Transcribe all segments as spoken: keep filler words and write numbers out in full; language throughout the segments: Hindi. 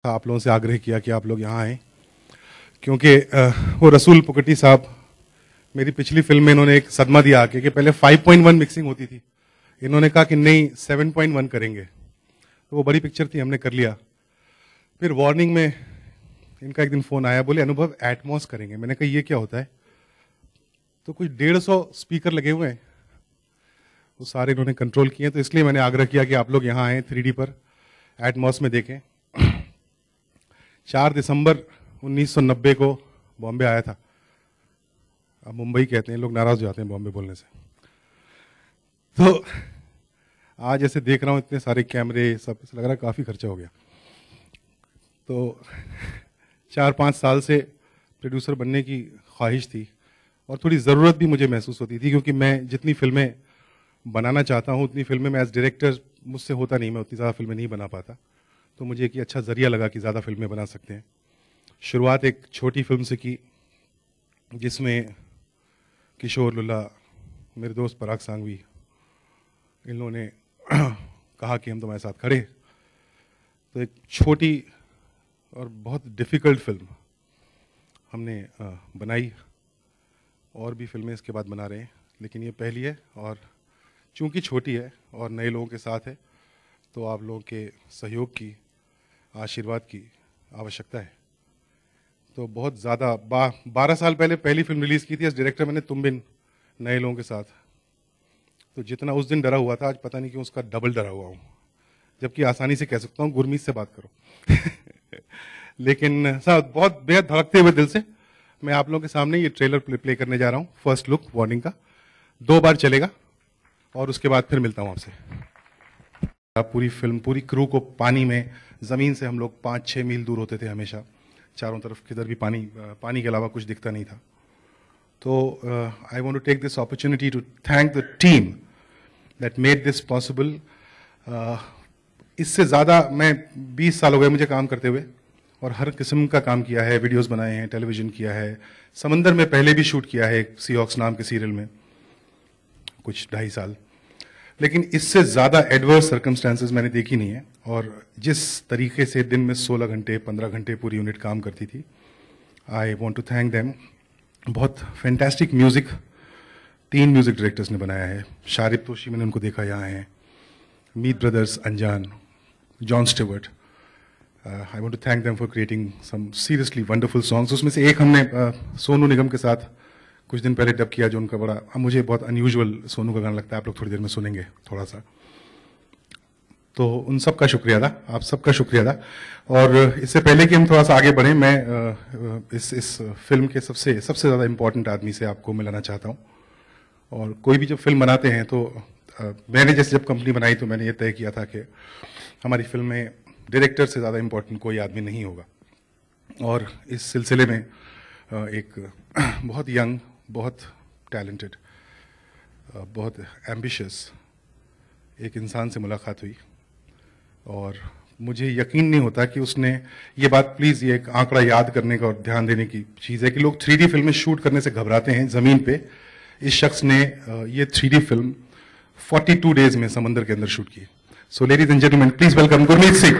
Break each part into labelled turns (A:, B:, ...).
A: आप लोगों से आग्रह किया कि आप लोग यहाँ आएँ, क्योंकि वो रसूल पुकटी साहब, मेरी पिछली फिल्म में इन्होंने एक सदमा दिया आके कि पहले फाइव पॉइंट वन मिक्सिंग होती थी, इन्होंने कहा कि नहीं सेवन पॉइंट वन करेंगे, तो वो बड़ी पिक्चर थी, हमने कर लिया। फिर वार्निंग में इनका एक दिन फ़ोन आया, बोले अनुभव एटमॉस करेंगे। मैंने कहा ये क्या होता है? तो कुछ डेढ़ सौ स्पीकर लगे हुए हैं, वो सारे इन्होंने कंट्रोल किए, तो इसलिए मैंने आग्रह किया कि आप लोग यहाँ आएँ, थ्री डी पर एटमॉस में देखें। चार दिसंबर उन्नीस सौ नब्बे को बॉम्बे आया था। अब मुंबई कहते हैं, लोग नाराज हो जाते हैं बॉम्बे बोलने से। तो आज ऐसे देख रहा हूँ इतने सारे कैमरे सब, लग रहा है काफ़ी खर्चा हो गया। तो चार पाँच साल से प्रोड्यूसर बनने की ख्वाहिश थी और थोड़ी ज़रूरत भी मुझे महसूस होती थी, क्योंकि मैं जितनी फिल्में बनाना चाहता हूँ उतनी फिल्में मैं एज डायरेक्टर मुझसे होता नहीं, मैं उतनी ज़्यादा फिल्में नहीं बना पाता। तो मुझे एक अच्छा ज़रिया लगा कि ज़्यादा फिल्में बना सकते हैं। शुरुआत एक छोटी फिल्म से की, जिसमें किशोर लुल्ला, मेरे दोस्त पराग सांघवी, इन लोगों ने कहा कि हम तुम्हारे साथ खड़े। तो एक छोटी और बहुत डिफ़िकल्ट फिल्म हमने बनाई, और भी फिल्में इसके बाद बना रहे हैं, लेकिन ये पहली है। और चूंकि छोटी है और नए लोगों के साथ है, तो आप लोगों के सहयोग की, आशीर्वाद की आवश्यकता है। तो बहुत ज़्यादा बा बारह साल पहले पहली फिल्म रिलीज़ की थी एज डायरेक्टर मैंने, तुम बिन, नए लोगों के साथ। तो जितना उस दिन डरा हुआ था, आज पता नहीं क्यों उसका डबल डरा हुआ हूँ, जबकि आसानी से कह सकता हूँ गुरमीत से बात करो। लेकिन साहब बहुत बेहद धड़कते हुए दिल से मैं आप लोगों के सामने ये ट्रेलर प्ले, प्ले करने जा रहा हूँ, फर्स्ट लुक वार्निंग का। दो बार चलेगा और उसके बाद फिर मिलता हूँ आपसे। पूरी फिल्म, पूरी क्रू को पानी में, ज़मीन से हम लोग पाँच छः मील दूर होते थे हमेशा, चारों तरफ किधर भी पानी, पानी के अलावा कुछ दिखता नहीं था। तो I want to take this opportunity to thank the team that made this possible. इससे ज़्यादा मैं बीस साल हो गए मुझे काम करते हुए, और हर किस्म का काम किया है, वीडियोस बनाए हैं, टेलीविज़न किया है, समंदर में पहले भी शूट किया है सीहॉक्स नाम के सीरियल में कुछ ढाई साल। लेकिन इससे ज़्यादा एडवर्स सर्कमस्टांसेस मैंने देखी नहीं है। और जिस तरीके से दिन में सोलह घंटे पंद्रह घंटे पूरी यूनिट काम करती थी, I want to thank them. बहुत फैंटास्टिक म्यूज़िक तीन म्यूज़िक डायरेक्टर्स ने बनाया है। शारिब तोशी, मैंने उनको देखा यहाँ हैं, Meet brothers, Anjjan, John Stewart. I want to thank them for creating some seriously wonderful songs. उसमें से एक हमने uh, सोनू निगम के साथ कुछ दिन पहले डब किया, जो उनका बड़ा, मुझे बहुत अनयूजुअल सोनू का गाना लगता है, आप लोग थोड़ी देर में सुनेंगे थोड़ा सा। तो उन सब का शुक्रिया था, आप सबका शुक्रिया था। और इससे पहले कि हम थोड़ा सा आगे बढ़ें, मैं इस इस फिल्म के सबसे सबसे ज़्यादा इम्पोर्टेंट आदमी से आपको मिलाना चाहता हूँ। और कोई भी जब फिल्म बनाते हैं तो मैंने जैसे जब कंपनी बनाई तो मैंने ये तय किया था कि हमारी फिल्म में डायरेक्टर से ज़्यादा इम्पोर्टेंट कोई आदमी नहीं होगा। और इस सिलसिले में एक बहुत यंग, बहुत टैलेंटेड, बहुत एम्बिशियस एक इंसान से मुलाकात हुई, और मुझे यकीन नहीं होता कि उसने ये बात, प्लीज़ ये एक आंकड़ा याद करने का और ध्यान देने की चीज़ है कि लोग थ्री डी फिल्में शूट करने से घबराते हैं ज़मीन पे। इस शख्स ने ये थ्री डी फिल्म बयालीस डेज में समंदर के अंदर शूट की। So ladies and gentleman, please welcome Gurmeet Singh.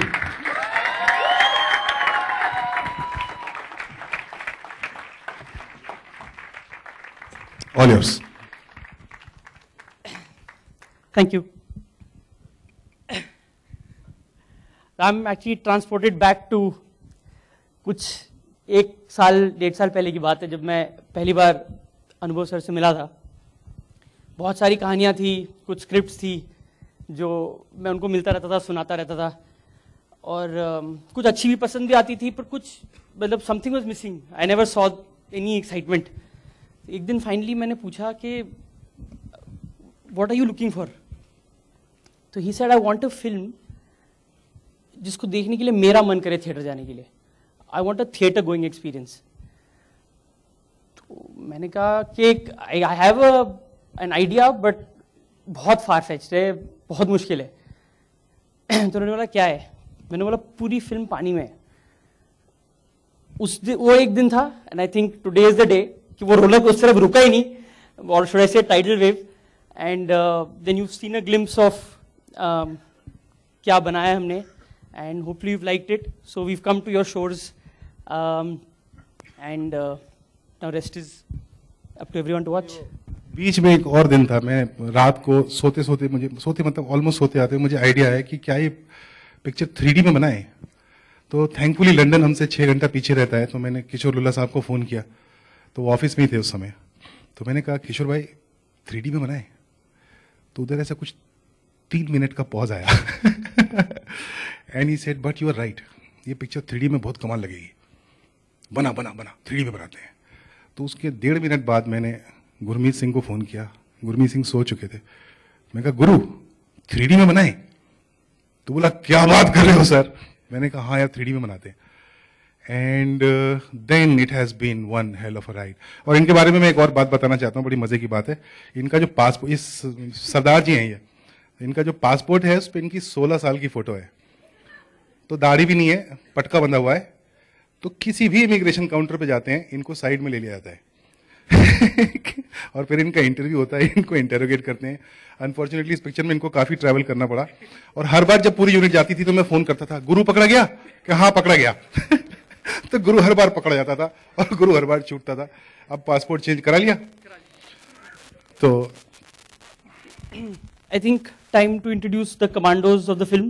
A: All yours.
B: Thank you. I'm actually transported back to कुछ एक साल डेढ़ साल पहले की बात है, जब मैं पहली बार अनुभव सर से मिला था। बहुत सारी कहानियाँ थी, कुछ स्क्रिप्ट्स थी जो मैं उनको मिलता रहता था, सुनाता रहता था, और uh, कुछ अच्छी भी पसंद भी आती थी, पर कुछ मतलब something was missing. I never saw any excitement. एक दिन फाइनली मैंने पूछा कि what are you looking for? तो he said I want a film जिसको देखने के लिए मेरा मन करे थिएटर जाने के लिए। I want a theatre going experience. तो मैंने कहा कि I have an idea, but बहुत फार फेच्ड है, बहुत मुश्किल है। तो उन्होंने बोला क्या है? मैंने बोला पूरी फिल्म पानी में है। उस दिन वो एक दिन था, and I think today is the day कि वो रोलर कोस्टर अब रुका ही नहीं, और should I say tidal wave, and then you seen a glimpse of क्या बनाया हमने, and hopefully you've liked it. So we've come to your shores, um, and uh, now rest is up to everyone to watch.
A: बीच में एक और दिन था, मैं रात को सोते सोते मुझे सोते मतलब ऑलमोस्ट सोते आते मुझे आइडिया है कि क्या ये पिक्चर थ्री डी में बनाए। तो थैंकफुली लंदन हमसे छः घंटा पीछे रहता है, तो मैंने किशोर लुल्ला साहब को फ़ोन किया, तो वो ऑफिस में ही थे उस समय। तो मैंने कहा किशोर भाई थ्री डी में बनाए, तो उधर ऐसा कुछ तीन मिनट का पॉज आया and he said but you are right, ये पिक्चर थ्री डी में बहुत कमाल लगेगी, बना बना बना थ्री डी में बनाते हैं। तो उसके डेढ़ मिनट बाद मैंने गुरमीत सिंह को फ़ोन किया। गुरमीत सिंह सो चुके थे। मैं कहा गुरु थ्री डी में बनाए? तो बोला क्या बात कर रहे हो सर। मैंने कहा हाँ यार थ्री डी में बनाते हैं। And then it has been one hell of a ride. और इनके बारे में मैं एक और बात बताना चाहता हूँ, बड़ी मजे की बात है। इनका जो पासपोर्ट, इस सरदार जी हैं ये, इनका जो पासपोर्ट है उस पर इनकी सोलह साल की फोटो है, तो दाढ़ी भी नहीं है, पटका बंधा हुआ है। तो किसी भी इमिग्रेशन काउंटर पे जाते हैं इनको साइड में ले लिया जाता है और फिर इनका इंटरव्यू होता है, इनको इंटेरोगेट करते हैं। अनफॉर्चुनेटली इस पिक्चर में इनको काफी ट्रैवल करना पड़ा, और हर बार जब पूरी यूनिट जाती थी तो मैं फोन करता था, गुरु पकड़ा गया? कि हाँ पकड़ा गया तो गुरु हर बार पकड़ा जाता था और गुरु हर बार छूटता था। अब पासपोर्ट चेंज करा लिया। तो
B: I think time to introduce the commandos of the film.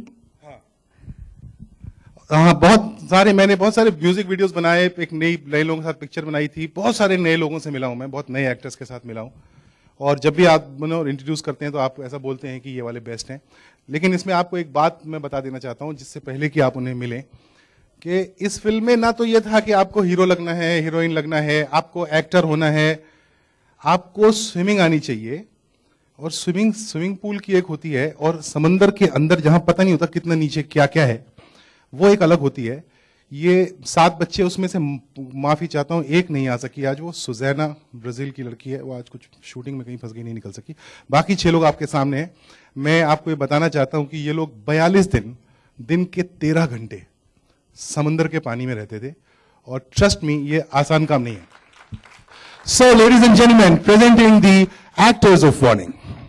A: हाँ, बहुत सारे मैंने बहुत सारे म्यूजिक वीडियोस बनाए, एक नई नए लोगों के साथ पिक्चर बनाई थी, बहुत सारे नए लोगों से मिला हूं मैं, बहुत नए एक्टर्स के साथ मिला हूं। और जब भी आप इंट्रोड्यूस करते हैं तो आप ऐसा बोलते हैं कि ये वाले बेस्ट हैं। लेकिन इसमें आपको एक बात मैं बता देना चाहता हूं जिससे पहले कि आप उन्हें मिलें, कि इस फिल्म में ना तो ये था कि आपको हीरो लगना है, हीरोइन लगना है, आपको एक्टर होना है, आपको स्विमिंग आनी चाहिए। और स्विमिंग स्विमिंग पूल की एक होती है, और समंदर के अंदर जहां पता नहीं होता कितना नीचे क्या क्या है, वो एक अलग होती है। ये सात बच्चे, उसमें से माफी चाहता हूं एक नहीं आ सकी आज, वो सुजैना ब्राजील की लड़की है, वो आज कुछ शूटिंग में कहीं फंस गई, नहीं निकल सकी। बाकी छह लोग आपके सामने हैं। मैं आपको ये बताना चाहता हूं कि ये लोग बयालीस दिन दिन के तेरह घंटे समंदर के पानी में रहते थे, और ट्रस्ट मी ये आसान काम नहीं है। So ladies and gentleman, presenting the actors of Warning.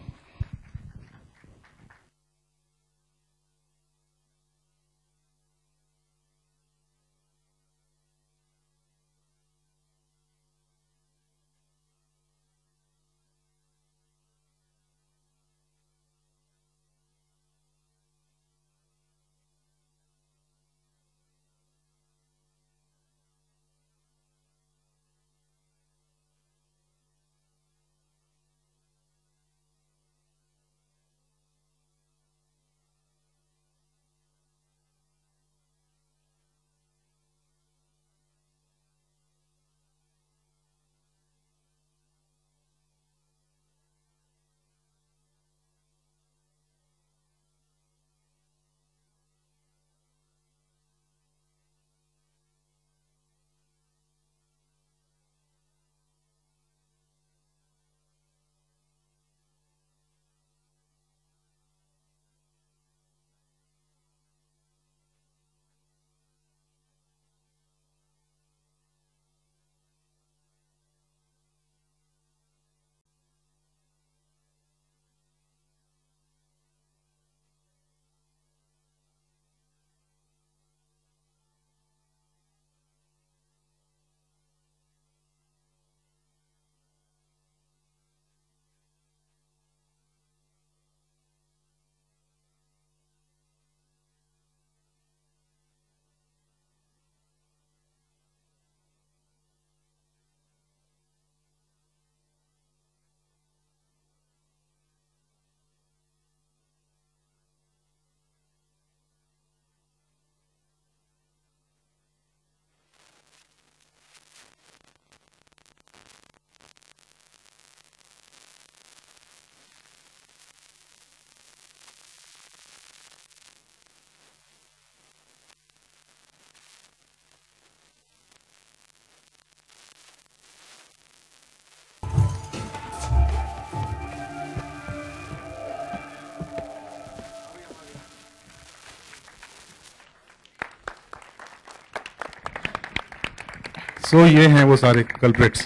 A: So so, ये हैं वो सारे culprits.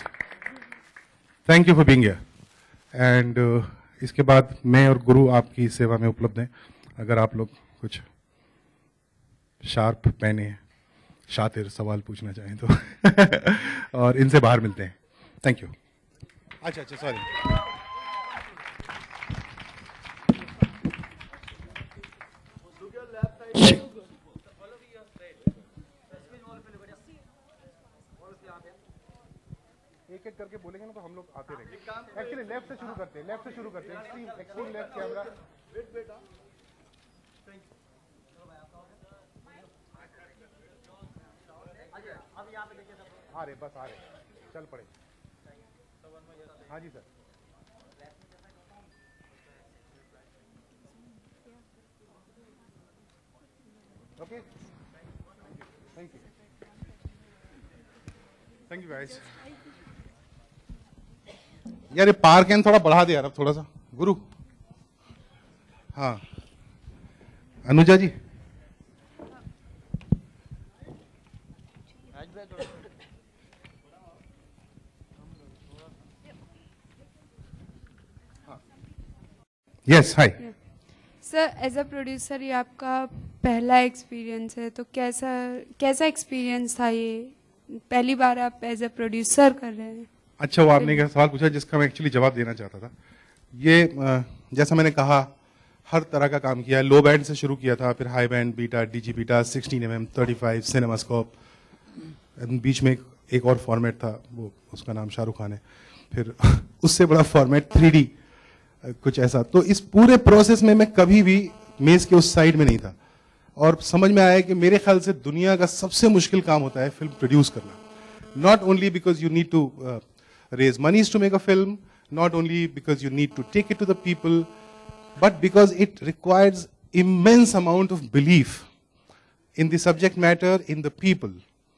A: Thank you for being here. And इसके बाद मैं और गुरु आपकी सेवा में उपलब्ध हैं, अगर आप लोग कुछ शार्प पहने, शातिर सवाल पूछना चाहें तो और इनसे बाहर मिलते हैं। Thank you. अच्छा अच्छा सॉरी। एक एक करके बोलेंगे ना तो हम लोग आते रहेंगे। एक्चुअली लेफ्ट से शुरू करते हैं, लेफ्ट से शुरू करते हैं। Extreme extreme left camera. Wait wait आ रहे बस आ रहे, चल पड़े। हाँ जी sir. Okay thank you thank you guys. यार ये पार कैन थोड़ा बढ़ा दे यार अब थोड़ा सा गुरु। हाँ Anuja ji. Yes hi
C: sir, as a producer ये आपका पहला एक्सपीरियंस है, तो कैसा कैसा एक्सपीरियंस था ये? पहली बार आप एज अ प्रोड्यूसर कर रहे हैं।
A: अच्छा, वो आपने क्या सवाल पूछा जिसका मैं एक्चुअली जवाब देना चाहता था। ये जैसा मैंने कहा हर तरह का काम किया है। लो बैंड से शुरू किया था, फिर high band, beta, DG beta, sixteen M M, thirty five, cinemascope, बीच में एक, एक और फॉर्मेट था, वो उसका नाम शाहरुख खान है। फिर उससे बड़ा फॉर्मेट थ्री डी कुछ ऐसा। तो इस पूरे प्रोसेस में मैं कभी भी मेज के उस साइड में नहीं था और समझ में आया कि मेरे ख्याल से दुनिया का सबसे मुश्किल काम होता है फिल्म प्रोड्यूस करना। Not only because you need to raise monies to make a film, not only because you need to take it to the people, but because it requires immense amount of belief in the subject matter, in the people,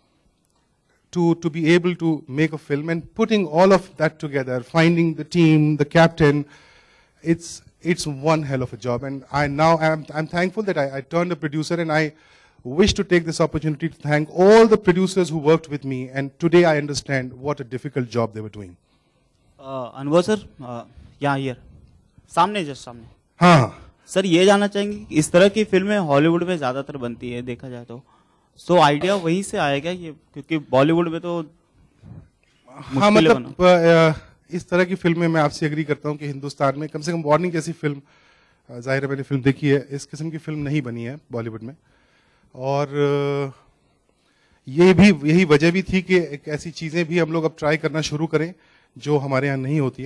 A: to, to be able to make a film, and putting all of that together, finding the team, the captain, it's, it's one hell of a job. And I now, I'm, I'm thankful that I, I turned a producer, and I wish to take this opportunity to thank all the producers who worked with me, and today I understand what a difficult job they were doing.
D: uh, Anubhav sir, uh, यहाँ हियर सामने, जस्ट सामने।
A: हाँ
D: सर, ये जानना चाहेंगे कि इस तरह की फिल्में हॉलीवुड में ज्यादातर बनती है देखा जाए तो, सो आइडिया वहीं से आया क्या ये? क्योंकि बॉलीवुड में तो
A: हाँ मतलब आ, इस तरह की फिल्में मैं आपसे एग्री करता हूँ कि हिंदुस्तान में कम से कम वार्निंग जैसी फिल्म, जाहिर है मैंने फिल्म देखी है, इस किस्म की फिल्म नहीं बनी है बॉलीवुड में। और ये भी यही वजह भी थी कि एक ऐसी चीज़ें भी हम लोग अब ट्राई करना शुरू करें जो हमारे यहाँ नहीं होती है।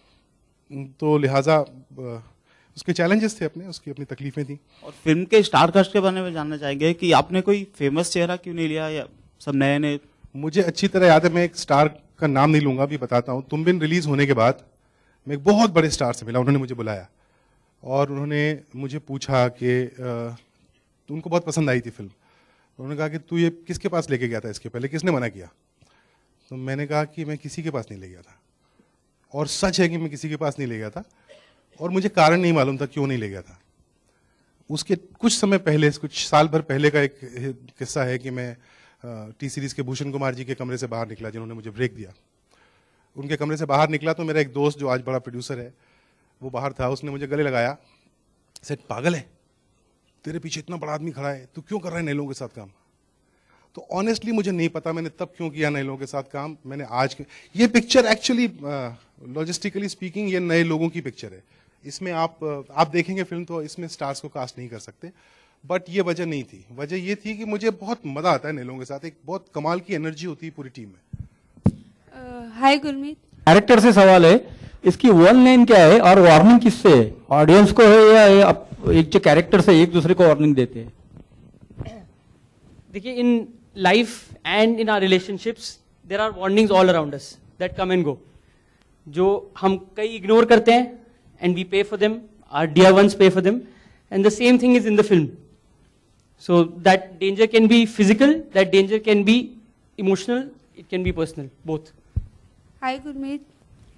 A: तो लिहाजा उसके चैलेंजेस थे अपने, उसकी अपनी तकलीफें थी।
D: और फिल्म के स्टार कास्ट के बारे में जानना चाहेंगे कि आपने कोई फेमस चेहरा क्यों नहीं लिया, या सब नए नए?
A: मुझे अच्छी तरह याद है, मैं एक स्टार का नाम नहीं लूंगा, अभी बताता हूँ। तुम बिन रिलीज होने के बाद मैं एक बहुत बड़े स्टार से मिला, उन्होंने मुझे बुलाया और उन्होंने मुझे पूछा कि तो उनको बहुत पसंद आई थी फिल्म। उन्होंने कहा कि तू ये किसके पास लेके गया था, इसके पहले किसने मना किया? तो मैंने कहा कि मैं किसी के पास नहीं ले गया था, और सच है कि मैं किसी के पास नहीं ले गया था, और मुझे कारण नहीं मालूम था क्यों नहीं ले गया था। उसके कुछ समय पहले, कुछ साल भर पहले का एक किस्सा है कि मैं टी सीरीज के भूषण कुमार जी के कमरे से बाहर निकला, जिन्होंने मुझे ब्रेक दिया। उनके कमरे से बाहर निकला तो मेरा एक दोस्त जो आज बड़ा प्रोड्यूसर है वो बाहर था, उसने मुझे गले लगाया, सेठ पागल है, तेरे पीछे इतना बड़ा आदमी खड़ा है, तू क्यों कर रहा है नए लोगों के साथ काम? तो ऑनेस्टली मुझे नहीं पता मैंने तब क्यों किया नए लोगों के साथ काम। मैंने आज ये पिक्चर एक्चुअली लॉजिस्टिकली स्पीकिंग ये नए लोगों की पिक्चर है। इसमें आप आप देखेंगे फिल्म तो इसमें स्टार्स को कास्ट नहीं कर सकते, बट ये वजह नहीं थी। वजह ये थी कि मुझे बहुत मजा आता है नए लोगों के साथ, एक बहुत कमाल की एनर्जी होती है पूरी टीम में।
C: हाय गुरमीत,
E: कैरेक्टर से सवाल है, इसकी वन लाइन क्या है और वार्निंग किससे है? ऑडियंस को है या एक जो कैरेक्टर से एक दूसरे को वार्निंग देते हैं?
B: देखिए, in life and in our relationships there are warnings all around us that come and go, जो हम कई इग्नोर करते हैं and we pay for them, our dear ones pay for them, and the same thing is in the film. So that danger can be physical, that danger can be emotional, it can be personal, both.
C: Hi Gurmeet.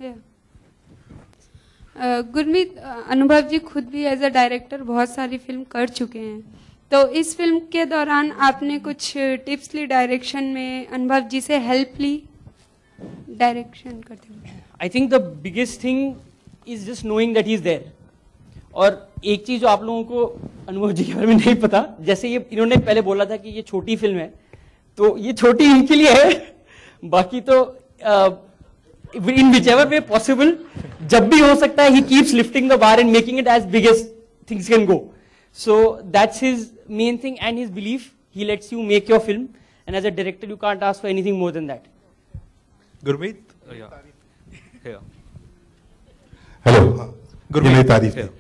C: Gurmeet, Anubhav ji खुद भी एज अ डायरेक्टर बहुत सारी फिल्म कर चुके हैं, तो इस फिल्म के दौरान आपने कुछ टिप्स ली डायरेक्शन में, अनुभव जी से हेल्प ली डायरेक्शन करते हुए?
B: I think the biggest thing is just knowing that he is there, और एक चीज जो आप लोगों को अनुभव जी के बारे में नहीं पता, जैसे ये इन्होंने पहले बोला था कि ये छोटी फिल्म है, तो ये छोटी इनके लिए है, बाकी तो इन विच एवर वे पॉसिबल जब भी हो सकता है, he keeps lifting the bar and making it as big as things can go. So that's his main thing and his belief. He lets you make your film and as a director you can't ask for anything more than that.
F: Gurmeet, yeah.
A: Hello,
F: Gurmeet,
A: ये मेरी तारीफ है.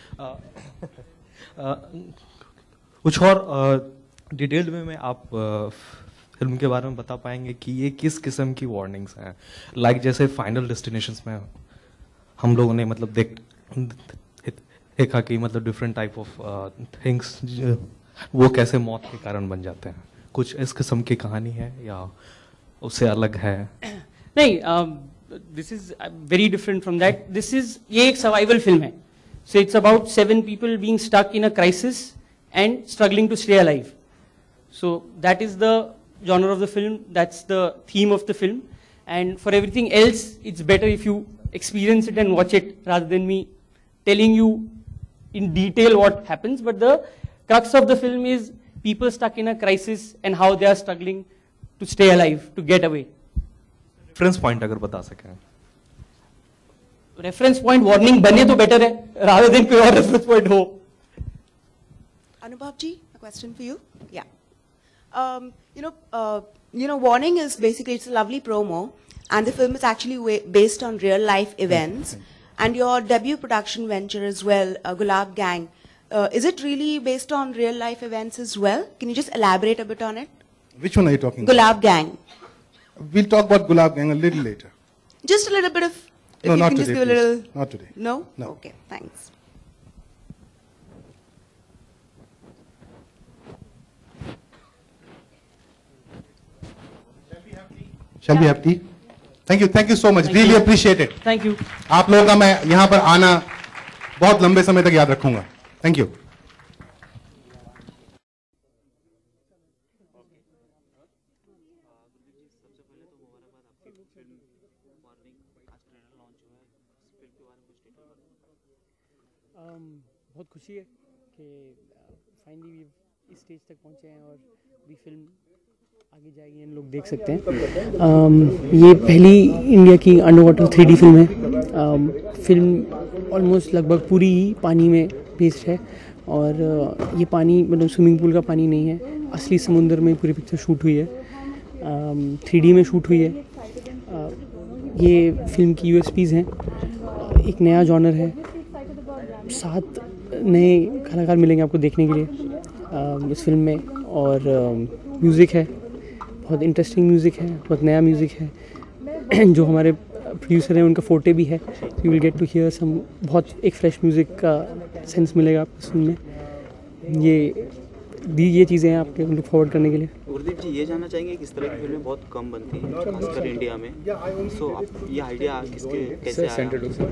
F: Uh, कुछ और डिटेल में मैं आप फिल्म के बारे में बता पाएंगे कि ये किस किस्म की वार्निंग्स हैं? लाइक like जैसे फाइनल डेस्टिनेशंस में हम लोगों ने मतलब देख देखा कि मतलब डिफरेंट टाइप ऑफ थिंग्स वो कैसे मौत के कारण बन जाते हैं. कुछ इस किस्म की कहानी है या उससे अलग है?
B: नहीं, this is very different from that. This is ये एक सर्वाइवल फिल्म है. So it's about seven people being stuck in a crisis and struggling to stay alive. So that is the genre of the film, that's the theme of the film. And for everything else, it's better if you experience it and watch it rather than me telling you in detail what happens. But the crux of the film is people stuck in a crisis and how they are struggling to stay alive, to get away.
F: Reference point अगर बता सकें.
B: रेफरेंस पॉइंट वार्निंग बने तो बेटर है rather than कोई और रेफरेंस पॉइंट हो.
G: Anubhav ji, a question for you. Yeah. Um, you know, uh, you know, Warning is basically, it's a lovely promo, and the film is actually wa- based on real life events. And your debut production venture as well, uh, Gulab Gang, uh, is it really based on real life events as well? Can you just elaborate a bit on it?
A: Which one are you talking
G: Gulab Gang.
A: about? We'll talk about Gulab Gang a little later.
G: Just a little bit of, if
A: No,
G: you
A: not
G: can just
A: today,
G: give a little.
A: please. Not today.
G: No?
A: No.
G: Okay, thanks.
A: Shall we have tea? Thank you, thank you so much.
B: Thank
A: really
B: you.
A: appreciate it.
B: Thank you.
A: आप लोगों का मैं यहाँ पर आना बहुत लंबे समय तक याद रखूंगा. Thank you.
B: बहुत खुशी है कि फाइनली इस स्टेज तक पहुंचे हैं और भी फिल्म आगे जाएगी, इन लोग देख सकते हैं. um, ये पहली इंडिया की under water three D film है. um, फिल्म ऑलमोस्ट लगभग पूरी ही पानी में बेस्ड है और uh, ये पानी मतलब स्विमिंग पूल का पानी नहीं है, असली समुंदर में पूरी पिक्चर शूट हुई है. थ्री डी में शूट हुई है. uh, ये फिल्म की यूएसपीज़ हैं. एक नया जॉनर है, सात नए कलाकार मिलेंगे आपको देखने के लिए uh, इस फिल्म में. और म्यूज़िक uh, है, बहुत इंटरेस्टिंग म्यूज़िक है, बहुत नया म्यूज़िक है. जो हमारे प्रोड्यूसर हैं उनका फोटे भी है. You will get to hear some बहुत एक फ्रेश म्यूज़िक का सेंस मिलेगा आपको इस फिल्म में. ये दी ये चीज़ें हैं आपके लुक फॉरवर्ड करने के लिए.
D: गुरदीप जी, ये जानना चाहेंगे कि इस तरह की फिल्में बहुत कम बनती हैं खासकर इंडिया में. सो आप ये आइडिया किसके कैसे आया?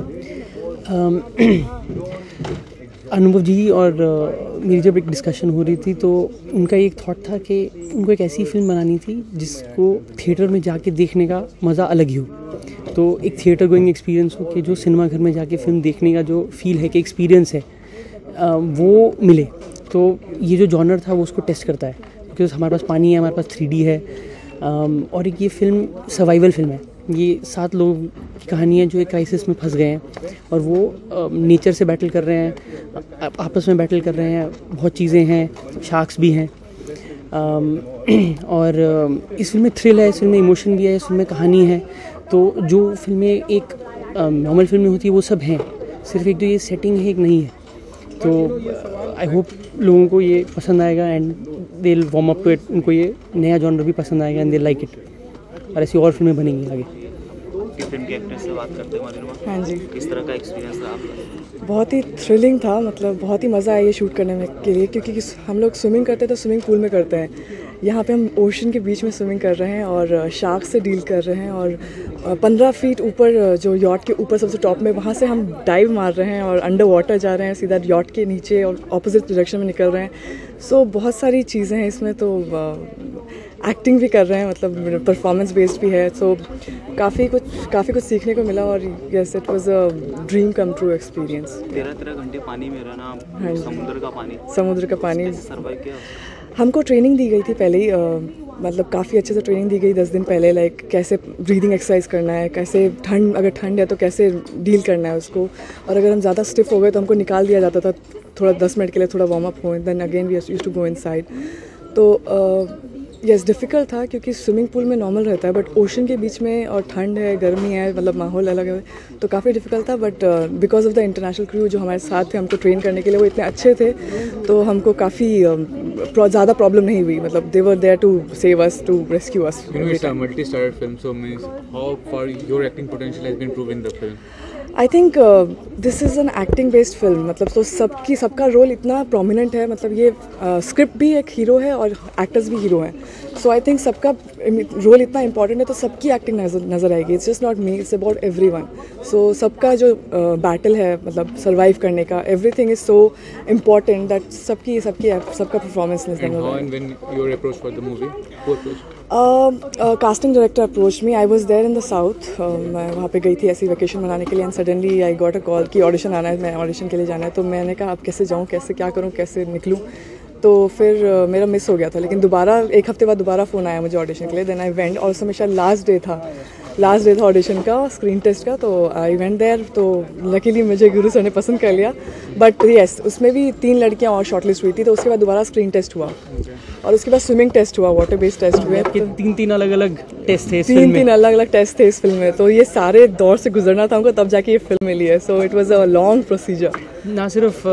B: अनुभव जी और uh, मेरी जब एक डिस्कशन हो रही थी तो उनका एक थॉट था कि उनको एक ऐसी फिल्म बनानी थी जिसको थिएटर में जाके देखने का मज़ा अलग ही हो. तो एक थिएटर गोइंग एक्सपीरियंस हो कि जो सिनेमा घर में जाके फिल्म देखने का जो फील है कि एक्सपीरियंस है uh, वो मिले. तो ये जो जॉनर था वो उसको टेस्ट करता है क्योंकि हमारे पास पानी है, हमारे पास थ्री डी है. um, और एक ये फिल्म सर्वाइवल फिल्म है. ये सात लोगों की कहानी है जो एक क्राइसिस में फंस गए हैं और वो नेचर से बैटल कर रहे हैं, आपस में बैटल कर रहे हैं. बहुत चीज़ें हैं, शार्क्स भी हैं. और इस फिल्म में थ्रिल है, इस फिल्म में इमोशन भी है, इस फिल्म में कहानी है. तो जो फिल्में एक नॉर्मल फिल्म में होती है वो सब हैं, सिर्फ एक जो ये सेटिंग है एक नहीं है. तो आई होप लोगों को ये पसंद आएगा and they will warm up to it. उनको ये नया जॉनर भी पसंद आएगा एंड दे लाइक इट. और ऐसी और फिल्में बनेंगी आगे.
D: फिल्म के एक्टर से बात करते हैं मधुरमा.
H: हाँ जी,
D: किस तरह का एक्सपीरियंस रहा आपका?
H: बहुत ही थ्रिलिंग था. मतलब बहुत ही मज़ा आया ये शूट करने में के लिए, क्योंकि हम लोग स्विमिंग करते हैं तो स्विमिंग पूल में करते हैं. यहाँ पे हम ओशन के बीच में स्विमिंग कर रहे हैं और शार्क से डील कर रहे हैं. और पंद्रह फीट ऊपर जो यॉट के ऊपर सबसे टॉप में, वहाँ से हम डाइव मार रहे हैं और अंडर वाटर जा रहे हैं सीधा यॉट के नीचे और ऑपोजिट डायरेक्शन में निकल रहे हैं. सो बहुत सारी चीज़ें हैं इसमें. तो एक्टिंग भी कर रहे हैं, मतलब परफॉर्मेंस बेस्ड भी है, सो काफ़ी कुछ काफ़ी कुछ सीखने को मिला और yes it was a dream come true experience.
D: तेरह तेरह घंटे पानी में रहना,
H: हाँ,
D: समुद्र का पानी
H: समुद्र का पानी
D: सर्वाइव किया।
H: हमको ट्रेनिंग दी गई थी पहले ही, uh, मतलब काफ़ी अच्छे से ट्रेनिंग दी गई दस दिन पहले, लाइक कैसे ब्रीदिंग एक्सरसाइज करना है, कैसे ठंड अगर ठंड है तो कैसे डील करना है उसको, और अगर हम ज़्यादा स्टिफ हो गए तो हमको निकाल दिया जाता था थोड़ा दस मिनट के लिए, थोड़ा वार्म अप हो, then again we used to go inside. तो यस डिफ़िकल्ट था क्योंकि स्विमिंग पूल में नॉर्मल रहता है, बट ओशन के बीच में और ठंड है, गर्मी है, मतलब माहौल अलग है, तो काफ़ी डिफ़िकल्ट था। But because of the international crew जो हमारे साथ थे हमको ट्रेन करने के लिए, वो इतने अच्छे थे, तो हमको काफ़ी ज़्यादा प्रॉब्लम नहीं हुई, मतलब they were there to save us, to rescue us.
I: You know, it's a multi-starred film, so means how far your acting potential has been proved in the film?
H: I think this is an acting based film, मतलब तो सबकी सबका रोल इतना प्रोमिनेंट है, मतलब ये स्क्रिप्ट uh, भी एक हीरो है और एक्टर्स भी हीरो हैं, सो आई थिंक सबका रोल इतना इंपॉर्टेंट है, तो सबकी एक्टिंग नजर नजर आएगी। It's just not me, it's about everyone. So सबका जो बैटल uh, है, मतलब सर्वाइव करने का, everything is so important that सबकी सबकी सबका परफॉर्मेंस नजर
I: How and when you were approached for the movie? Who approached?
H: Casting director approach me, I was there in the South, मैं वहाँ पे गई थी ऐसी वेकेशन मनाने के लिए, and suddenly I got a call कि ऑडिशन आना है, मैं ऑडिशन के लिए जाना है, तो मैंने कहा अब कैसे जाऊँ, कैसे क्या करूँ, कैसे निकलूँ, तो फिर uh, मेरा मिस हो गया था, लेकिन दोबारा एक हफ्ते बाद दोबारा फ़ोन आया मुझे ऑडिशन के लिए, देन आई वेंट, और उसमें शायद लास्ट डे था लास्ट डे था ऑडिशन का, स्क्रीन टेस्ट का, तो आई वेंट देयर, तो लकीली मुझे गुरु सर ने पसंद कर लिया। बट येस उसमें भी तीन लड़कियां और शॉर्टलिस्ट हुई थी, तो उसके बाद दोबारा स्क्रीन टेस्ट हुआ, और उसके बाद स्विमिंग टेस्ट हुआ, वाटर बेस्ड टेस्ट हुए,
B: आपके तीन तीन अलग अलग टेस्ट थे इस
H: तीन
B: फिल्म में।
H: तीन अलग अलग टेस्ट थे इस फिल्म में, तो ये सारे दौर से गुजरना था हमको, तब जाके ये फिल्म मिली है, so it was a long procedure.
B: ना सिर्फ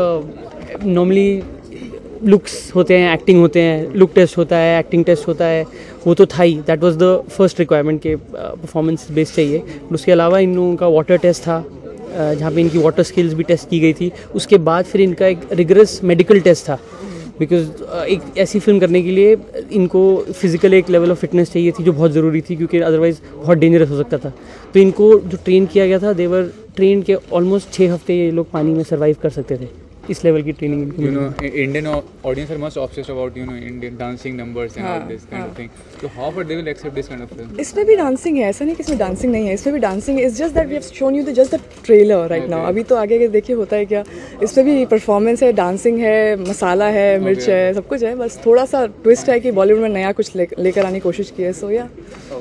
B: नॉर्मली लुक्स होते हैं, एक्टिंग होते हैं, लुक टेस्ट होता है, एक्टिंग टेस्ट होता है, वो तो था ही, that was the first requirement के परफॉर्मेंस बेस्ड चाहिए। उसके अलावा इन लोगों का वाटर टेस्ट था, uh, जहाँ पे इनकी वाटर स्किल्स भी टेस्ट की गई थी। उसके बाद फिर इनका एक रिगरस मेडिकल टेस्ट था, बिकॉज uh, एक ऐसी फिल्म करने के लिए इनको फिजिकल एक लेवल ऑफ फिटनेस चाहिए थी, जो बहुत ज़रूरी थी, क्योंकि अदरवाइज़ बहुत डेंजरस हो सकता था। तो इनको जो ट्रेन किया गया था, देवर ट्रेन के ऑलमोस्ट छः हफ्ते ये लोग पानी में सर्वाइव कर सकते थे, इस लेवल की ट्रेनिंग इनको
I: You know, Indian audience are much obsessed about, you know, Indian dancing numbers and all this kind of thing. So how far they will accept this kind of film?
H: इसमें भी डांसिंग है, ऐसा नहीं कि इसमें डांसिंग नहीं है, इसमें भी डांसिंग है, it's just that we have shown you the just the trailer right now, अभी तो आगे देखिए होता है क्या। इसमें भी परफॉर्मेंस है, डांसिंग है, मसाला है, मिर्च है, सब कुछ है, बस थोड़ा सा ट्विस्ट है कि बॉलीवुड में नया कुछ लेकर आने की कोशिश की है, सो या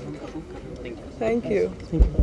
H: थैंक यू।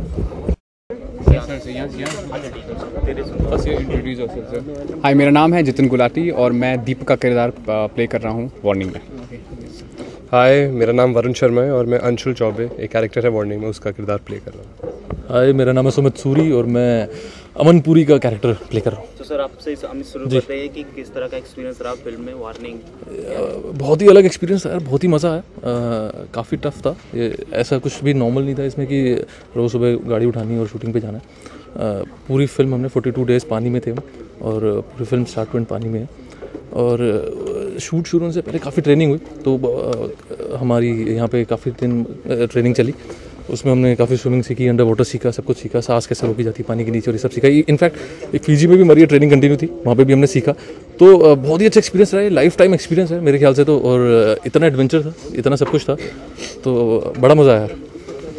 J: हाय, मेरा नाम है जितिन गुलाटी और मैं दीपक का किरदार प्ले कर रहा हूँ वार्निंग में।
K: हाय, मेरा नाम वरुण शर्मा है और मैं अंशुल चौबे, एक कैरेक्टर है वार्निंग में, उसका किरदार प्ले कर रहा हूँ।
F: हाय, मेरा नाम है सुमित सूरी और मैं अमन पुरी का कैरेक्टर प्ले कर रहा हूँ।
D: तो सर आपसे हम शुरू करते हैं कि किस तरह का एक्सपीरियंस रहा फिल्म में वार्निंग?
F: बहुत ही अलग एक्सपीरियंस था यार, बहुत ही मज़ा आया, काफ़ी टफ था ये, ऐसा कुछ भी नॉर्मल नहीं था इसमें कि रोज़ सुबह गाड़ी उठानी और शूटिंग पे जाना है। आ, पूरी फिल्म हमने बयालीस डेज़ पानी में थे हम, और पूरी फिल्म स्टार्ट टू एंड पानी में है, और शूट शुरू होने से पहले काफ़ी ट्रेनिंग हुई, तो आ, हमारी यहाँ पे काफ़ी दिन ट्रेनिंग चली, उसमें हमने काफ़ी स्विमिंग सीखी, अंडर वाटर सीखा, सब कुछ सीखा, सांस कैसे रोकी जाती है पानी के नीचे और ये सब सीखा। इनफैक्ट एक फीजी में भी हमारी ट्रेनिंग कंटिन्यू थी, वहाँ पे भी हमने सीखा, तो बहुत ही अच्छा एक्सपीरियंस रहा है, लाइफ टाइम एक्सपीरियंस है मेरे ख्याल से तो, और इतना एडवेंचर था, इतना सब कुछ था, तो बड़ा मज़ा आया यार।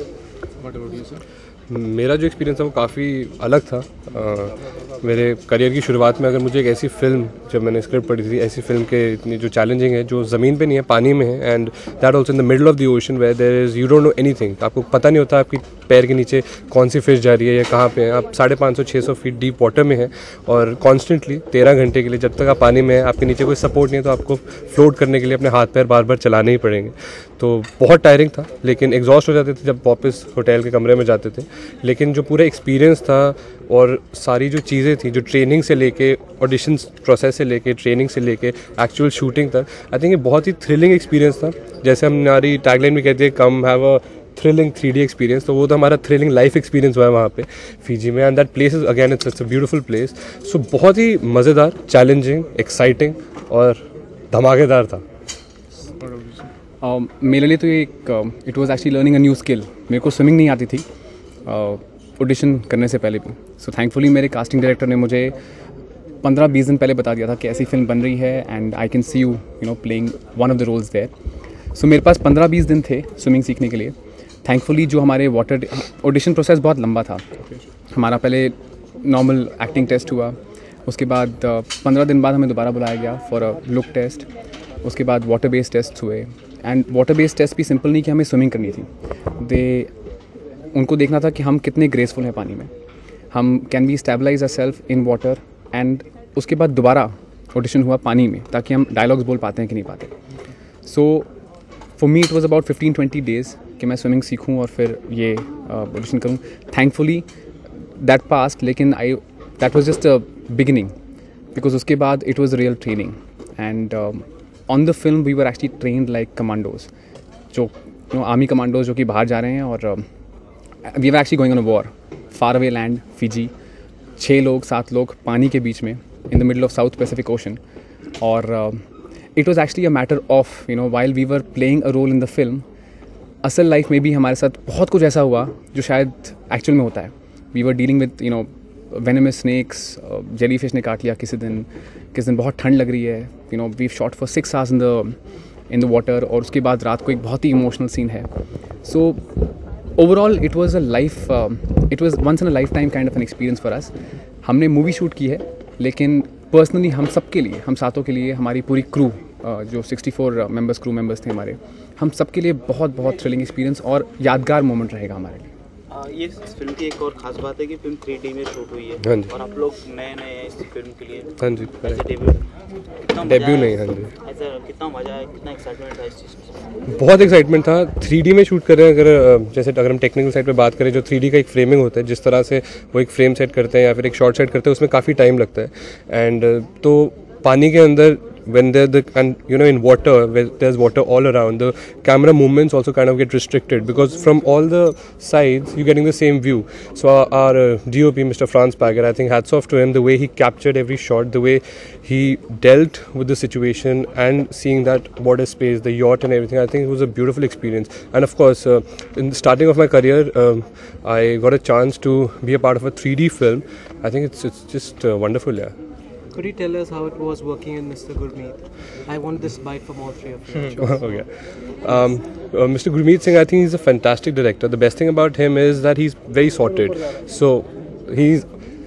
K: मेरा जो एक्सपीरियंस था वो काफ़ी अलग था। आ, मेरे करियर की शुरुआत में अगर मुझे एक ऐसी फिल्म, जब मैंने स्क्रिप्ट पढ़ी थी, ऐसी फिल्म के इतनी जो चैलेंजिंग है, जो ज़मीन पे नहीं है, पानी में है, and that also in the middle of the ocean where there is you don't know anything, आपको पता नहीं होता आपकी पैर के नीचे कौन सी फिश जा रही है या कहाँ पे है, आप साढ़े पाँच सौ छः सौ फीट डीप वाटर में है, और कॉन्स्टेंटली तेरह घंटे के लिए जब तक आप पानी में है, आपके नीचे कोई सपोर्ट नहीं है, तो आपको फ्लोट करने के लिए अपने हाथ पैर बार बार चलाने ही पड़ेंगे। तो बहुत टायरिंग था, लेकिन एग्जॉस्ट हो जाते थे जब वापस होटल के कमरे में जाते थे, लेकिन जो पूरा एक्सपीरियंस था और सारी जो चीज़ें थी, जो ट्रेनिंग से लेके ऑडिशन प्रोसेस से लेके ट्रेनिंग से लेके एक्चुअल शूटिंग तक, आई थिंक ये बहुत ही थ्रिलिंग एक्सपीरियंस था। जैसे हमारी टैगलाइन भी कहती है, come have a thrilling three D experience, तो वो तो हमारा थ्रिलिंग लाइफ एक्सपीरियंस हुआ है वहाँ पे फीजी में, and that place is again it's it's a beautiful place. So बहुत ही मज़ेदार, चैलेंजिंग, एक्साइटिंग और धमाकेदार था।
J: uh, मेरे लिए तो एक it was actually learning a new skill. मेरे को स्विमिंग नहीं आती थी ऑडिशन uh, करने से पहले भी, सो थैंकफुली मेरे कास्टिंग डायरेक्टर ने मुझे पंद्रह बीस दिन पहले बता दिया था कि ऐसी फिल्म बन रही है, and I can see you you know playing one of the roles there. So मेरे पास पंद्रह बीस दिन थे स्विमिंग सीखने के लिए। थैंकफुली जो हमारे वाटर ऑडिशन प्रोसेस बहुत लंबा था। हमारा पहले नॉर्मल एक्टिंग टेस्ट हुआ, उसके बाद पंद्रह दिन बाद हमें दोबारा बुलाया गया फॉर अ लुक टेस्ट, उसके बाद वाटर बेस्ड टेस्ट हुए। एंड वाटर बेस्ड टेस्ट भी सिंपल नहीं कि हमें स्विमिंग करनी थी, दे उनको देखना था कि हम कितने ग्रेसफुल हैं पानी में, हम can be stabilize our self in water. And उसके बाद दोबारा ऑडिशन हुआ पानी में, ताकि हम डायलॉग्स बोल पाते हैं कि नहीं पाते। So for me it was about fifteen twenty days कि मैं स्विमिंग सीखूं और फिर ये ऑडिशन करूं। थैंकफुली दैट पास्ट, लेकिन I that was just a beginning, because उसके बाद it was real training. And on the film we were actually trained like commandos, जो आर्मी कमांडोज जो कि बाहर जा रहे हैं। और we were actually going on a war, far away land, Fiji, छः लोग सात लोग पानी के बीच में, in the middle of South Pacific Ocean. और it was actually a matter of you know while we were playing a role in the film, असल लाइफ में भी हमारे साथ बहुत कुछ ऐसा हुआ जो शायद एक्चुअल में होता है। We were dealing with you know venomous snakes, jellyfish ने काट लिया किसी दिन, किस दिन बहुत ठंड लग रही है, you know we shot for six hours in the in the water, और उसके बाद रात को एक बहुत ही इमोशनल सीन है। So overall it was a life it was once in a lifetime kind of an experience for us. हमने मूवी शूट की है, लेकिन पर्सनली हम सब के लिए, हम सातों के लिए, हमारी पूरी क्रू जो sixty four members crew members थे हमारे, हम सब के लिए बहुत बहुत थ्रिलिंग एक्सपीरियंस और यादगार मोमेंट रहेगा हमारे लिए।
D: आ, ये इस फिल्म की एक और खास बात है कि फिल्म थ्री डी में शूट हुई है।
K: हाँ जी।
D: और आप लोग नए नए इस फिल्म के लिए।
K: हाँ जी।
D: ऐसे डेब्यू कितना
K: डेब्यू नहीं, हाँ जी।
D: ऐसा कितना मजा है, कितना एक्साइटमेंट था इस चीज़ में?
K: बहुत एक्साइटमेंट था। थ्री डी में शूट कर रहे हैं, अगर जैसे अगर हम टेक्निकल साइड पे बात करें, जो थ्री डी का एक फ्रेमिंग होता है, जिस तरह से वो एक फ्रेम सेट करते हैं या फिर एक शॉट सेट करते हैं, उसमें काफ़ी टाइम लगता है। एंड तो पानी के अंदर when they're the and you know in water where there's water all around, the camera movements also kind of get restricted because from all the sides you're getting the same view. So our, our uh, D O P Mister Franz Pager, I think hats off to him, the way he captured every shot, the way he dealt with the situation and seeing that water space, the yacht and everything. I think it was a beautiful experience. And of course uh, in the starting of my career um, I got a chance to be a part of a three D film. I think it's it's just uh, wonderful. Yeah.
L: Could you tell us how it was working with Mister Gurmeet? I want this bite from all three of you.
K: Okay. Um, uh, Mister Gurmeet Singh, I think he's a fantastic director. The best thing about him is that he's very sorted. So he's.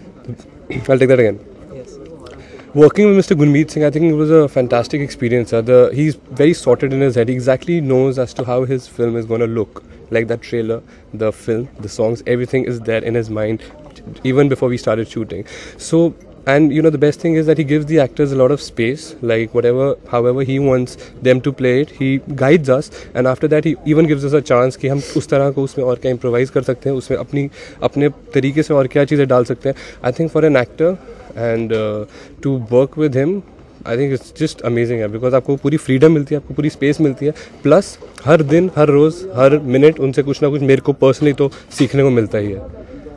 K: I'll take that again.
L: Yes.
K: Working with Mister Gurmeet Singh, I think it was a fantastic experience. Uh, the he's very sorted in his head. He exactly knows as to how his film is going to look. Like that trailer, the film, the songs, everything is there in his mind, even before we started shooting. So. And you know the best thing is that he gives the actors a lot of space, like whatever, however he wants them to play it, he guides us, and after that he even gives us a chance कि हम उस तरह को उसमें और क्या improvise कर सकते हैं, उसमें अपनी अपने तरीके से और क्या चीज़ें डाल सकते हैं. I think for an actor and uh, to work with him, I think it's just amazing है, because आपको पूरी freedom मिलती है, आपको पूरी space मिलती है, plus हर दिन, हर रोज़, हर मिनट उनसे कुछ ना कुछ मेरे को personally तो सीखने को मिलता ही है.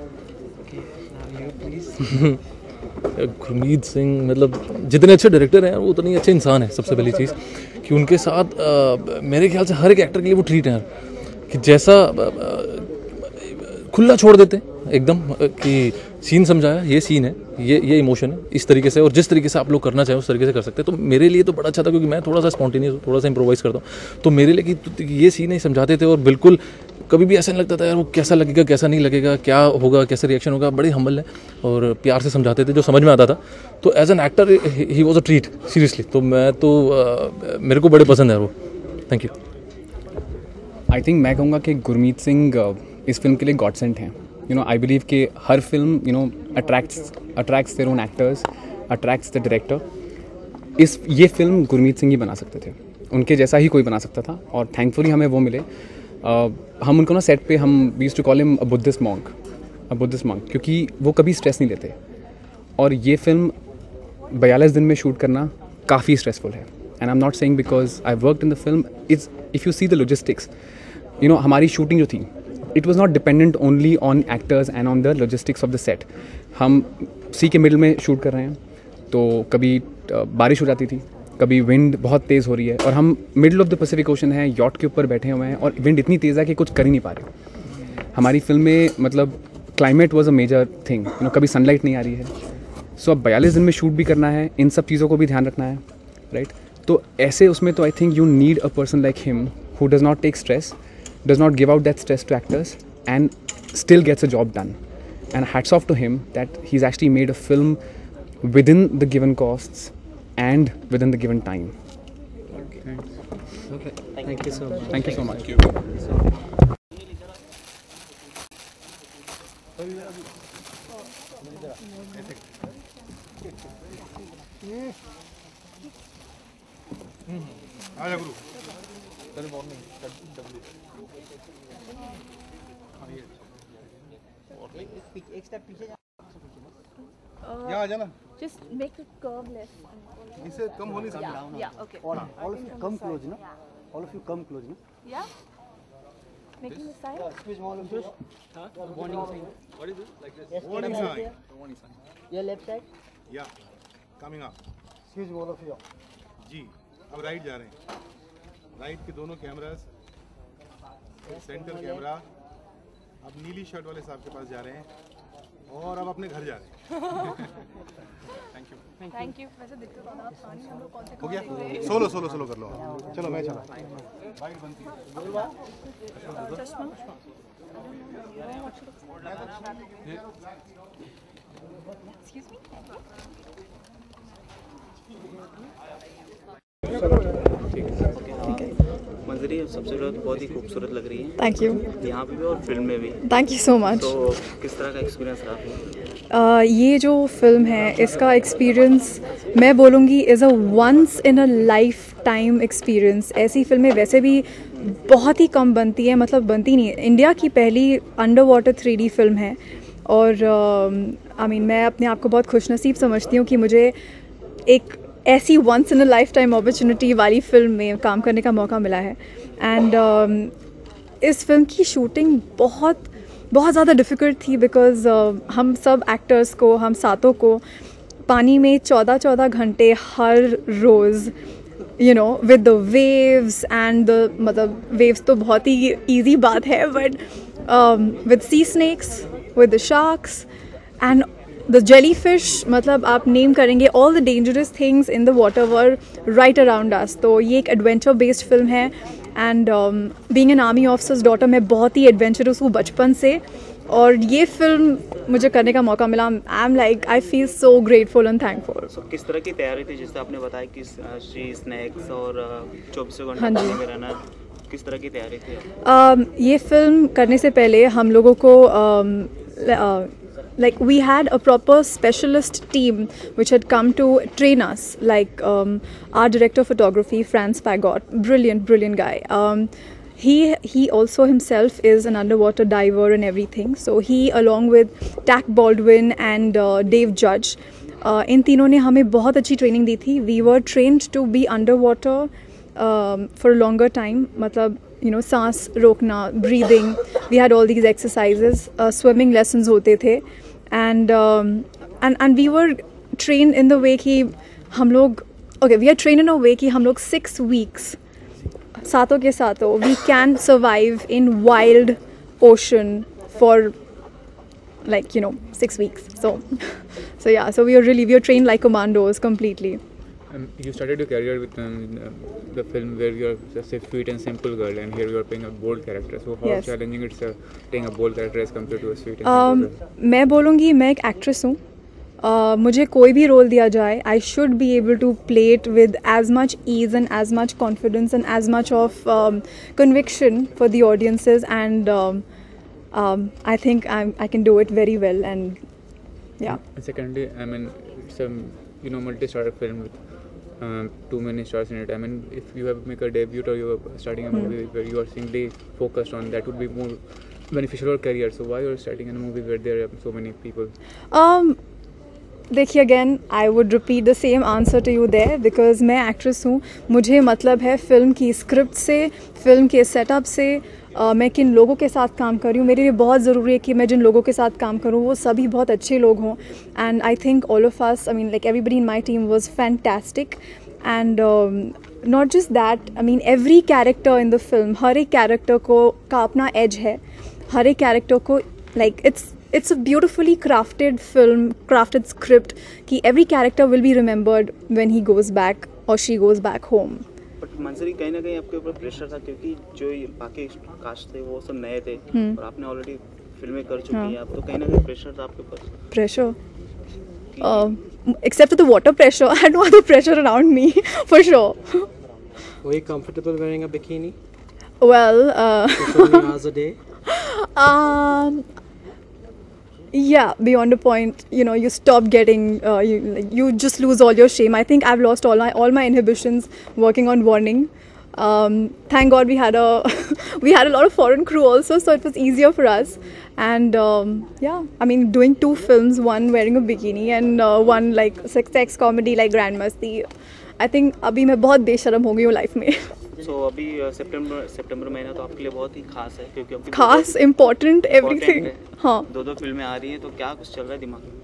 F: गुरमीत सिंह मतलब जितने अच्छे डायरेक्टर हैं वो उतने अच्छे इंसान हैं. सबसे पहली चीज़ कि उनके साथ आ, मेरे ख्याल से हर एक एक्टर के लिए वो ट्रीट हैं कि जैसा आ, खुला छोड़ देते हैं एकदम कि सीन समझाया, ये सीन है, ये ये इमोशन है, इस तरीके से, और जिस तरीके से आप लोग करना चाहें उस तरीके से कर सकते हैं. तो मेरे लिए तो बड़ा अच्छा था क्योंकि मैं थोड़ा सा स्पॉन्टेनियस, थोड़ा सा इम्प्रोवाइज़ करता हूँ. तो मेरे लिए कि ये सीन ही समझाते थे और बिल्कुल कभी भी ऐसा नहीं लगता था यार वो कैसा लगेगा, कैसा नहीं लगेगा, क्या होगा, कैसे रिएक्शन होगा. बड़े हम्बल है और प्यार से समझाते थे, जो समझ में आता था. तो as an actor he was a treat seriously. तो मैं तो आ, मेरे को बड़े पसंद है वो. Thank you.
J: आई थिंक मैं कहूँगा कि गुरमीत सिंह इस फिल्म के लिए गॉड सेंट हैं. यू नो आई बिलीव कि हर film you know attracts attracts their own actors, attracts the director. इस ये फिल्म गुरमीत सिंह ही बना सकते थे, उनके जैसा ही कोई बना सकता था, और थैंकफुली हमें वो मिले. Uh, हम उनको ना सेट पे हम we used to call him a Buddhist monk, a Buddhist monk, क्योंकि वो कभी स्ट्रेस नहीं लेते. और ये फिल्म बयालीस दिन में शूट करना काफ़ी स्ट्रेसफुल है. And I am not saying because I worked in the film. It's if you see the logistics, you know हमारी शूटिंग जो थी, it was not dependent only on actors and on the logistics of the set. हम सी के मिडल में शूट कर रहे हैं, तो कभी बारिश हो जाती थी, कभी विंड बहुत तेज़ हो रही है, और हम middle of the Pacific Ocean है, यॉट के ऊपर बैठे हुए हैं, और विंड इतनी तेज़ है कि कुछ कर ही नहीं पा रहे. हमारी फिल्म में मतलब climate was a major thing, you know कभी सनलाइट नहीं आ रही है. सो अब बयालीस दिन में शूट भी करना है, इन सब चीज़ों को भी ध्यान रखना है, राइट. तो ऐसे उसमें तो I think you need a person like him who does not take stress, does not give out that stress to actors and still gets a job done. And hats off to him that he's actually made a film within the given costs and within the given time.
L: Okay. Okay. Thank you so much.
J: Thank you so much.
A: आजा गुरु।
M: एक स्टेप पीछे जा।
A: यहाँ आ जाना।
N: Just make a curve less.
A: इससे कम होने से
N: Yeah, yeah, okay.
M: All, all of you come close, no? All of you come close, no?
N: Yeah. Making the sign.
M: Excuse me, all of you.
I: Huh? Warning sign. What is this? Like this?
A: Warning sign.
I: Warning sign.
M: Your left side.
A: या coming up.
M: Excuse me, all of you.
A: जी अब राइट जा रहे हैं। राइट के दोनों कैमरास, सेंटर कैमरा। अब नीली शर्ट वाले साहब के पास जा रहे हैं और अब अपने घर जा रहे हैं। Thank you.
N: Thank you. वैसे दिक्कत होना आप पानी हम लोग कौन से
A: हो गया?
N: कहाँ पे
A: सोलो सोलो सोलो कर लो। चलो मैं चला। राइट बनती है।
N: चश्मा। Excuse me.
D: मंजरी सबसे पहले तो बहुत ही खूबसूरत लग रही है।
O: Thank you.
D: यहाँ पे भी और फिल्म में भी।
O: Thank you so much.
D: तो किस तरह का एक्सपीरियंस रहा
O: uh,
D: आपका?
O: ये जो फिल्म है इसका एक्सपीरियंस मैं बोलूँगी is a once in a lifetime experience. ऐसी फिल्में वैसे भी बहुत ही कम बनती है, मतलब बनती नहीं है। इंडिया की पहली under water three D film है और I uh, mean I mean, मैं अपने आप को बहुत खुशनसीब समझती हूँ कि मुझे एक ऐसी once in a lifetime opportunity वाली फिल्म में काम करने का मौका मिला है। एंड uh, इस फिल्म की शूटिंग बहुत बहुत ज़्यादा डिफ़िकल्ट थी बिकॉज़ uh, हम सब एक्टर्स को, हम सातों को पानी में चौदह चौदह घंटे हर रोज़ you know with the waves and the मतलब वेव्स तो बहुत ही ईजी बात है but with sea snakes, with the sharks and the jellyfish, मतलब आप नेम करेंगे all the dangerous things in the water were right around us. तो ये एक एडवेंचर बेस्ड फिल्म है and being an army officer's daughter मैं बहुत ही एडवेंचरस हूँ बचपन से और ये फिल्म मुझे करने का मौका मिला। I am like I feel so grateful and thankful.
D: so, किस तरह की तैयारी थी? जैसे आपने बताया कि सी स्नैक्स और चौबीसों घंटे
O: हाँ जी।
D: पानी में रहना, किस तरह की तैयारी थी?
O: um, ये फिल्म करने से पहले हम लोगों को um, uh, like we had a proper specialist team which had come to train us, like um, our director of photography Franz Fagot, brilliant brilliant guy. um, he he also himself is an underwater diver and everything, so he along with Tack Baldwin and uh, Dave Judge, uh, इन तीनों ने हमें बहुत अच्छी ट्रेनिंग दी थी। we were trained to be underwater um, for a longer time, मतलब you know सांस रोकना, breathing, we had all these exercises, uh, swimming lessons होते थे and um, and and we were trained in the way कि हम लोग okay we are trained in a way कि हम लोग six weeks सातों के सातों we can survive in wild ocean for like you know six weeks, so so yeah, so we are really we are trained like commandos completely.
I: Um, you started your career with um, the film where you're just a sweet and simple girl, and here you are playing a bold character. So how
O: Yes.
I: challenging it's uh, playing a bold character as compared to a sweet and
O: um,
I: simple girl?
O: मैं बोलूँगी मैं एक एक्ट्रेस हूँ। uh, मुझे कोई भी रोल दिया जाए I should be able to play it with as much ease and as much confidence and as much of conviction for the audiences and I think I can do it very well and yeah.
I: And secondly, I mean, it's a you know multi-star film with um, too many stars in it. I mean, if you have make a debut or you are starting a
O: Hmm.
I: movie where you are singly focused on, that would be more beneficial for career. So why you are starting a movie where there are so many people?
O: um, देखिए again I would repeat the same answer to you there because मैं एक्ट्रेस हूँ। मुझे मतलब है फिल्म की स्क्रिप्ट से, फिल्म के सेटअप से, uh, मैं किन लोगों के साथ काम कर रही हूँ। मेरे लिए बहुत ज़रूरी है कि मैं जिन लोगों के साथ काम करूँ वो सभी बहुत अच्छे लोग हों and I think all of us, I mean like everybody in my team was fantastic and not just that, I mean every character in the film, हर एक कैरेक्टर को का अपना एज है, हर एक कैरेक्टर को like it's it's a beautifully crafted film, crafted script कि every character will be remembered when he goes back or she goes back home.
D: But Manjari कहीं ना कहीं आपके ऊपर प्रेशर था क्योंकि जो ये बाकी कास्ट थे वो सब नए थे
O: हम्म।
D: और आपने ऑलरेडी फिल्में कर चुकी
O: हाँ।
D: हैं आप, तो कहीं ना कहीं प्रेशर था आपके ऊपर।
O: Pressure. Uh, except for the water pressure, I had no other pressure around me, for sure.
L: Were you comfortable wearing a bikini?
O: Well, uh,
L: For so many hours a day?
O: um, yeah, beyond a point, you know, you stop getting, uh, you you just lose all your shame. I think I've lost all my all my inhibitions working on Warning. Um, thank God we had a we had a lot of foreign crew also, so it was easier for us. And um, yeah, I mean, doing two films, one wearing a bikini and uh, one like sex, sex comedy like Grand Masti. I think अभी मैं बहुत बेशरम हो गई हूँ लाइफ में.
D: सो so, अभी सितंबर सितंबर महीना तो आपके लिए बहुत ही खास है क्योंकि आपकी
O: खास, important, everything. हाँ.
D: दो दो फिल्में आ रही हैं तो क्या कुछ चल रहा है दिमाग में?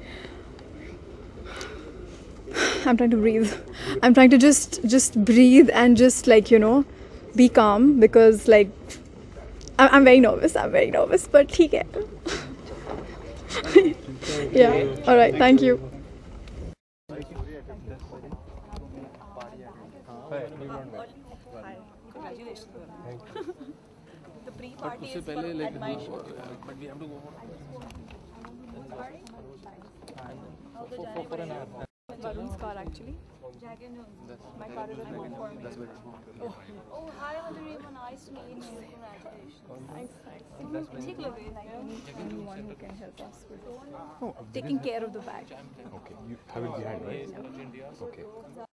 O: I'm trying to breathe. I'm trying to just just breathe and just like, you know, be calm because like I'm, I'm very nervous. I'm very nervous, but ठीक है. Yeah. All right. Thank you.
N: The pre-party is for at my show.
P: but we have to go
N: For an hour. Varun's car actually. My car is at home for me. Oh, oh hi Madhuri, nice to meet you. Congratulations. Thanks, thanks. Take away. Anyone who can help us with taking care of the bag.
P: okay, you have it behind, right? Okay.